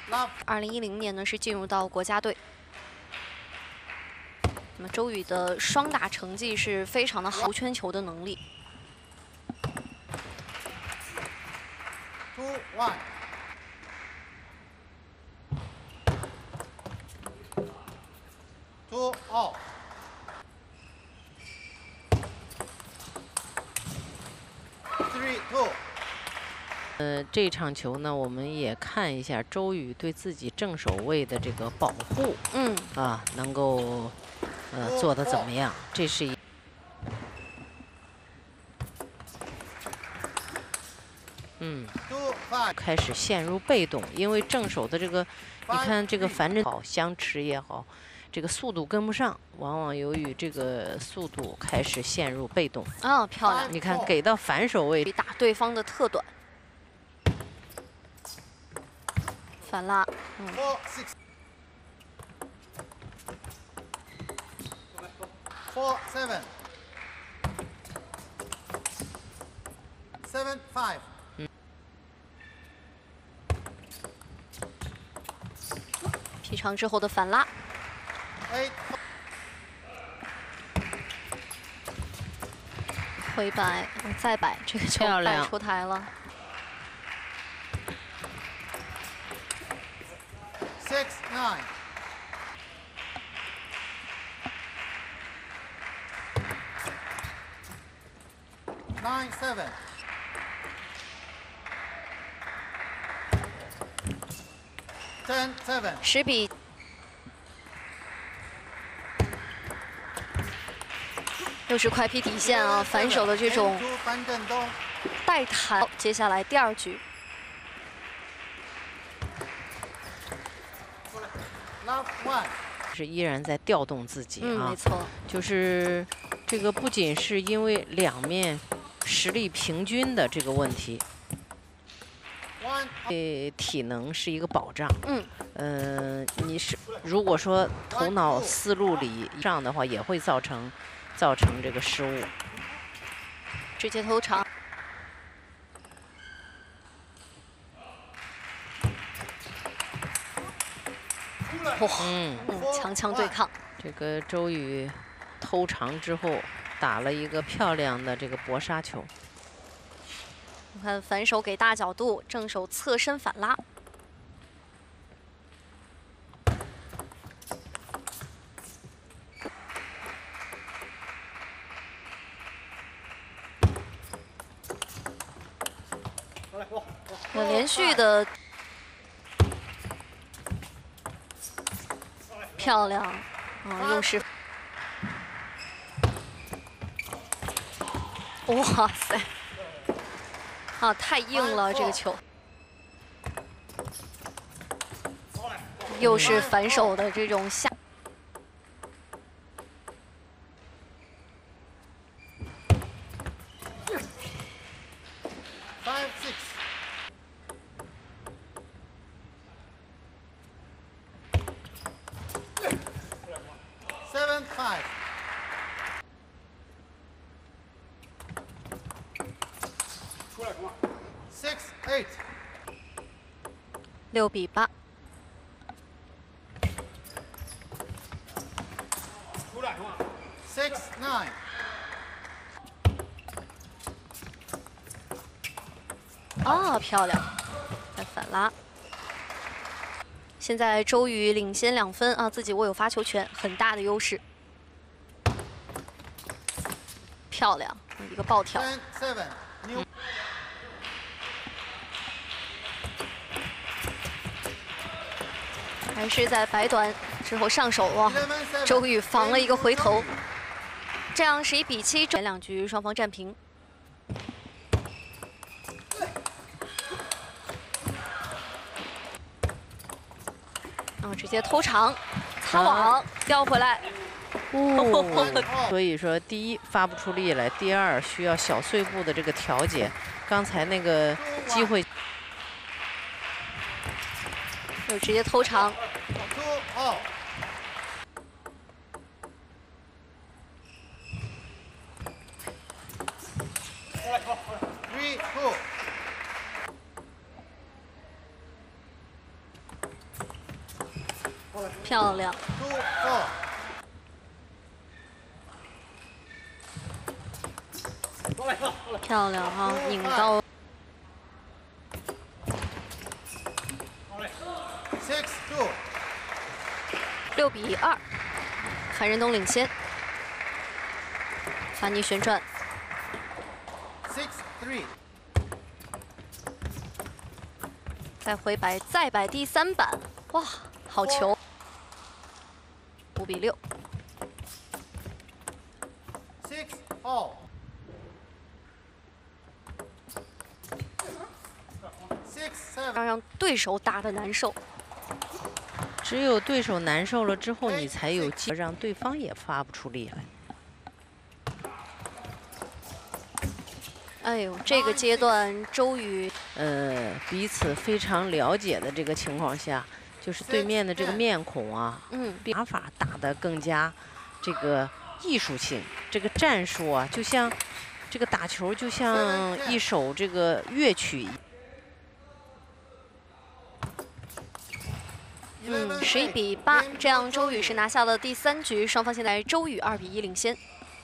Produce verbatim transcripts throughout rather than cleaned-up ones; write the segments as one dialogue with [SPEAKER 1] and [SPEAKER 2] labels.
[SPEAKER 1] 二零一零年呢是进入到国家队。那么周雨的双打成绩是非常的好，圈球的能力。
[SPEAKER 2] Two one。Two all。Three two。
[SPEAKER 3] 呃，这场球呢，我们也看一下周雨对自己正手位的这个保护，
[SPEAKER 1] 嗯，
[SPEAKER 3] 啊，能够呃做得怎么样？这是一，嗯，开始陷入被动，因为正手的这个，你看这个反正好相持也好，这个速度跟不上，往往由于这个速度开始陷入被动。
[SPEAKER 1] 啊，漂亮！
[SPEAKER 3] 你看给到反手位，
[SPEAKER 1] 打对方的特短。 反拉，嗯。
[SPEAKER 2] Four seven. Seven five.
[SPEAKER 1] 劈长之后的反拉。
[SPEAKER 2] Eight.
[SPEAKER 1] 回摆，再摆，这个球摆出台了。
[SPEAKER 2] Six nine. Nine seven. Ten seven.
[SPEAKER 1] 十比。又是快劈底线啊！反手的这种带弹。接下来第二局。
[SPEAKER 3] 是依然在调动自己啊，
[SPEAKER 1] 嗯，没错，
[SPEAKER 3] 就是这个不仅是因为两面实力平均的这个问题，呃，体能是一个保障，
[SPEAKER 1] 嗯，
[SPEAKER 3] 呃，你是如果说头脑思路里上的话，也会造成造成这个失误，
[SPEAKER 1] 直接偷长。 哇，嗯，强强对抗。
[SPEAKER 3] 这个周雨偷长之后，打了一个漂亮的这个搏杀球。
[SPEAKER 1] 你看反手给大角度，正手侧身反拉。那连续的。 漂亮，啊，又是，哇塞，啊，太硬了这个球，又是反手的这种下，六比八。
[SPEAKER 2] Six nine。
[SPEAKER 1] 哦，漂亮，再反拉。现在周雨领先两分啊，自己握有发球权，很大的优势。漂亮，一个爆挑。还是在摆短之后上手哇，周雨防了一个回头，这样是一比七。前两局双方战平。啊，直接偷长，擦网掉回来。
[SPEAKER 3] 哦，所以说，第一发不出力来，第二需要小碎步的这个调节。刚才那个机会。
[SPEAKER 1] 就直接偷长， 漂亮，
[SPEAKER 2] two four.
[SPEAKER 1] 漂亮哈，拧到
[SPEAKER 2] Six two.
[SPEAKER 1] 六比二，樊振东领先。反逆旋转，
[SPEAKER 2] Six three.
[SPEAKER 1] 再回摆，再摆第三板，哇，好球！五比六，
[SPEAKER 2] Six all. Six seven.
[SPEAKER 1] 让让对手打得难受。
[SPEAKER 3] 只有对手难受了之后，你才有机会让对方也发不出力来。
[SPEAKER 1] 哎呦，这个阶段周雨
[SPEAKER 3] 呃，彼此非常了解的这个情况下，就是对面的这个面孔啊，
[SPEAKER 1] 嗯，
[SPEAKER 3] 打法打得更加这个艺术性，这个战术啊，就像这个打球就像一首这个乐曲。
[SPEAKER 1] 嗯，十一比八，这样周雨是拿下了第三局，双方现在周雨二比一领先。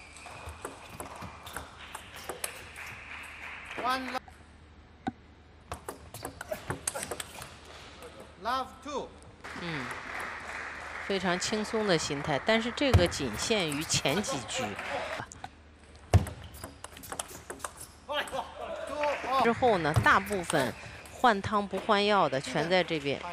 [SPEAKER 2] One love. Love two.
[SPEAKER 3] 嗯，非常轻松的心态，但是这个仅限于前几局。 之后呢，大部分换汤不换药的全在这边。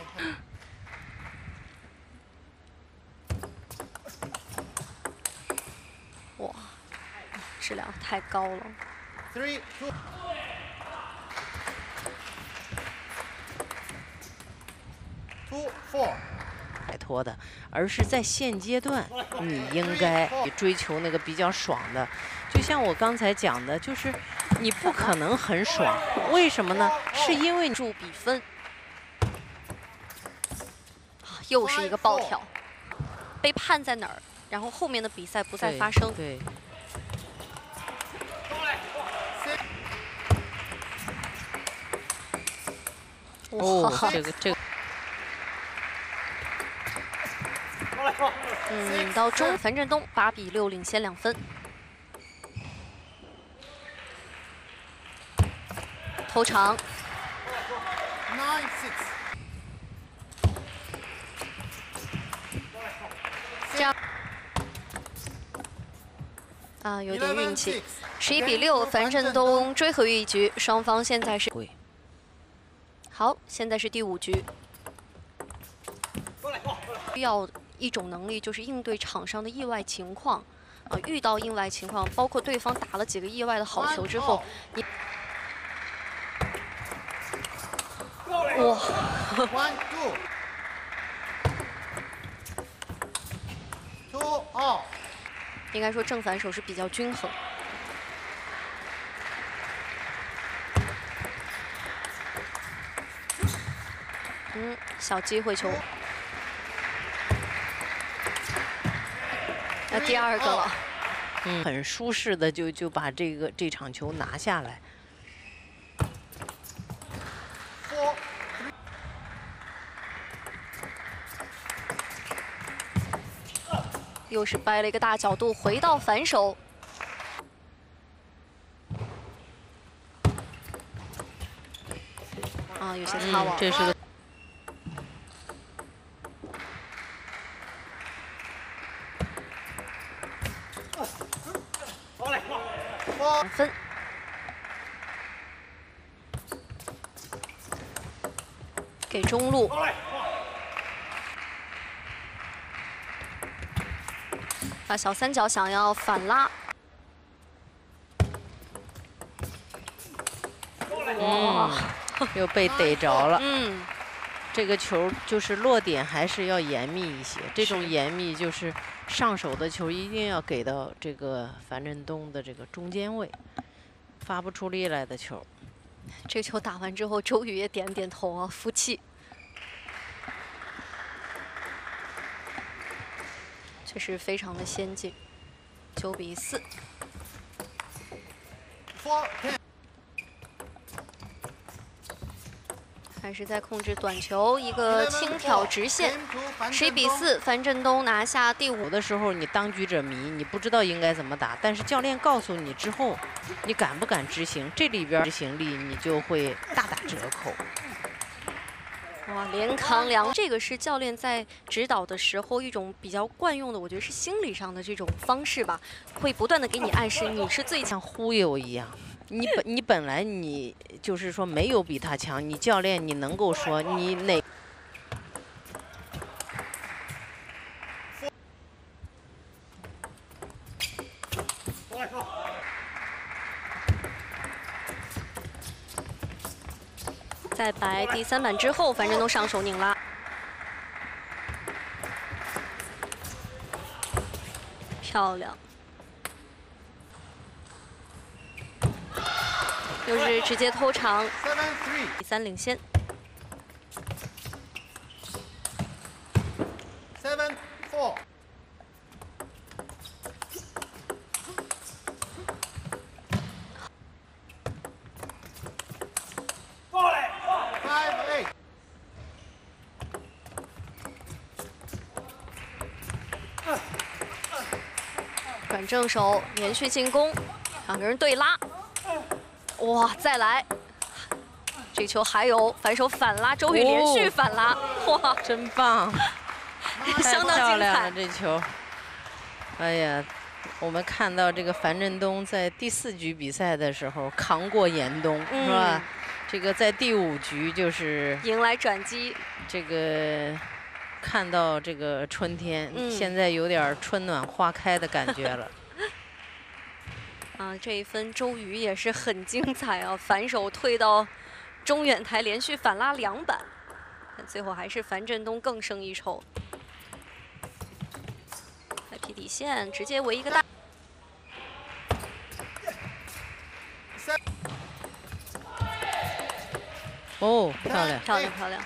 [SPEAKER 1] 哇，质量太高了。
[SPEAKER 2] Three two. Two four.
[SPEAKER 3] 摆脱的，而是在现阶段，你应该追求那个比较爽的。就像我刚才讲的，就是你不可能很爽，为什么呢？是因为你
[SPEAKER 1] 助比分，啊，又是一个爆挑，被判在哪儿？然后后面的比赛不再发生。
[SPEAKER 3] 对。对 哦，这个这个。
[SPEAKER 1] 嗯，引到中，樊振东八比六领先两分。头场，
[SPEAKER 2] Nine six.
[SPEAKER 1] 这样啊，有点运气。十一比六，樊振东追回一局，双方现在是。好，现在是第五局。需要。 一种能力就是应对场上的意外情况，啊，遇到意外情况，包括对方打了几个意外的好球之后，你哇
[SPEAKER 2] ，one two two all，
[SPEAKER 1] 应该说正反手是比较均衡。嗯，小机会球。 那第二个了，
[SPEAKER 3] 嗯，很舒适的就就把这个这场球拿下来。
[SPEAKER 1] 又是掰了一个大角度，回到反手。啊，有些擦网。
[SPEAKER 3] 嗯，这是个。
[SPEAKER 1] 两分，给中路，啊，小三角想要反拉，
[SPEAKER 3] 哇，又被逮着了。
[SPEAKER 1] 嗯，
[SPEAKER 3] 这个球就是落点还是要严密一些，这种严密就是上手的球一定要给到这个樊振东的这个中间位，发不出力来的球。
[SPEAKER 1] 这球打完之后，周雨也点点头啊，服气。确实非常的先进，九比四。 还是在控制短球，一个轻挑直线，十一比四，樊振东拿下第五。
[SPEAKER 3] 有的时候你当局者迷，你不知道应该怎么打，但是教练告诉你之后，你敢不敢执行？这里边执行力你就会大打折扣。
[SPEAKER 1] 哇，连扛两，这个是教练在指导的时候一种比较惯用的，我觉得是心理上的这种方式吧，会不断的给你暗示你是最强，
[SPEAKER 3] 像忽悠一样。 你本你本来你就是说没有比他强，你教练你能够说你哪？
[SPEAKER 1] 在白第三板之后，樊振东上手拧拉，漂亮。 又是直接偷长，第三领先。
[SPEAKER 2] Seven four. Five eight.
[SPEAKER 1] 转正手，连续进攻，两个人对拉。 哇，再来！这球还有反手反拉，周雨连续反拉，哦、哇，
[SPEAKER 3] 真棒，
[SPEAKER 1] 相当精彩
[SPEAKER 3] 这球。哎呀，我们看到这个樊振东在第四局比赛的时候扛过严冬，嗯、是吧？这个在第五局就是
[SPEAKER 1] 迎来转机，
[SPEAKER 3] 这个看到这个春天，
[SPEAKER 1] 嗯、
[SPEAKER 3] 现在有点春暖花开的感觉了。
[SPEAKER 1] 啊，这一分周雨也是很精彩啊！反手退到中远台，连续反拉两板，但最后还是樊振东更胜一筹。开劈底线，直接围一个大。
[SPEAKER 3] 哦，漂亮，
[SPEAKER 1] 漂亮，漂亮。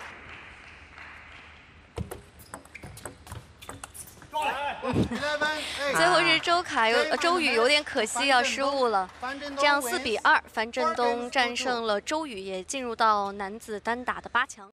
[SPEAKER 1] 最后是周凯有周雨有点可惜啊，失误了。这样四比二，樊振东战胜了周雨，也进入到男子单打的八强。